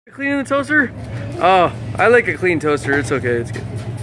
Cleaning the toaster? Oh, I like a clean toaster. It's okay. It's good.